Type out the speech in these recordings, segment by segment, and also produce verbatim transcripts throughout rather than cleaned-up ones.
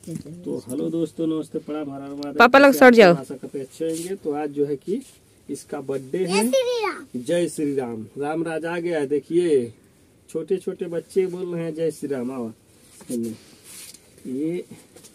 तो हेलो दोस्तों, नमस्ते, प्रणाम, हर हर महादेव। पापा लोग सट जाओ। आशा करते अच्छे होंगे। तो आज जो है कि इसका बर्थडे है। जय श्री राम। राम राज आ गया है। देखिए छोटे छोटे बच्चे बोल रहे हैं जय श्री राम। आओ ये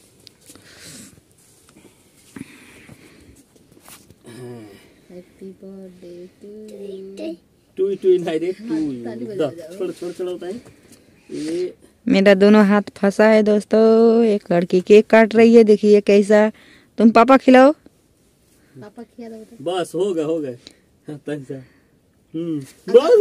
happy birthday to to in direct to छोड़ छोड़ छोड़ होता है ये। मेरा दोनों हाथ फंसा है दोस्तों। एक लड़की केक काट रही है, देखिए कैसा। तुम पापा खिलाओ। पापा खिला दो। बस हो गए हो गए। हम्म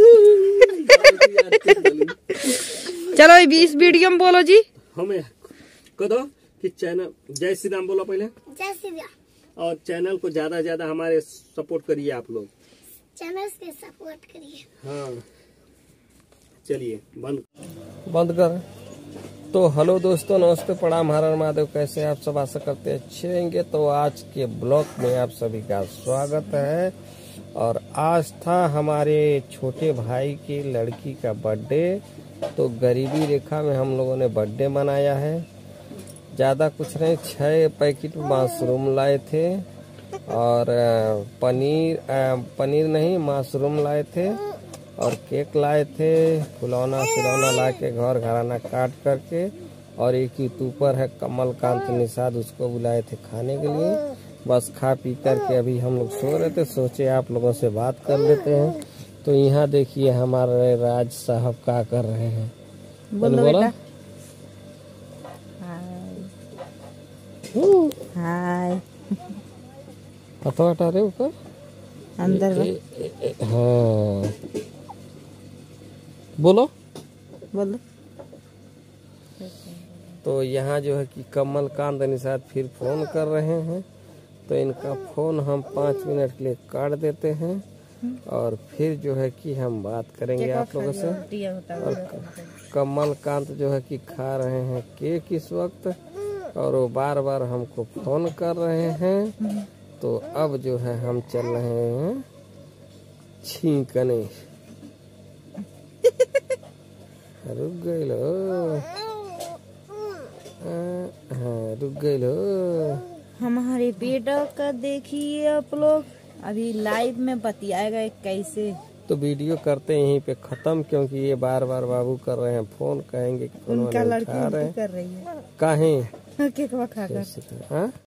चलो इस वीडियो में बोलो जी। हमें कह दो कि चैनल जय श्री राम बोलो पहले। जय श्री राम। और चैनल को ज्यादा ज्यादा हमारे सपोर्ट करिए आप लोग। चैनल से सपोर्ट करिए। हाँ चलिए बंद बंद कर। तो हेलो दोस्तों, नमस्ते, प्रणाम, हर हर महादेव। कैसे आप सब? आशा करते अच्छे होंगे। तो आज के ब्लॉग में आप सभी का स्वागत है। और आज था हमारे छोटे भाई की लड़की का बर्थडे। तो गरीबी रेखा में हम लोगों ने बर्थडे मनाया है। ज़्यादा कुछ नहीं, छः पैकेट मशरूम लाए थे और पनीर पनीर नहीं मशरूम लाए थे और केक लाए थे। फुलौना सिलौना ला के घर घराना काट करके। और एक यूट्यूबर है कमलकांत निषाद, उसको बुलाए थे खाने के लिए। बस खा पी करके अभी हम लोग सो रहे थे, सोचे आप लोगों से बात कर लेते हैं। तो यहाँ देखिए हमारे राज साहब क्या कर रहे हैं। बोलो बेटा। हाय। हथवा हटा रहे ऊपर अंदर। हाँ बोलो बोलो। तो यहाँ जो है कि कमलकांत निषाद फिर फोन कर रहे हैं। तो इनका फोन हम पाँच मिनट के लिए काट देते हैं और फिर जो है कि हम बात करेंगे आप लोगों से। और कमलकांत जो है कि खा रहे हैं केक इस वक्त और वो बार बार हमको फोन कर रहे हैं। तो अब जो है हम चल रहे हैं छींकने। रुक गए लो। हाँ रुक गए लो। हमारे बेटा का देखिए आप लोग, अभी लाइव में बतियाएगा कैसे। तो वीडियो करते हैं यहीं पे खत्म, क्योंकि ये बार बार बाबू कर रहे हैं फोन, कहेंगे कि उनका लड़की कर रही है। काहे केक खा कर। हाँ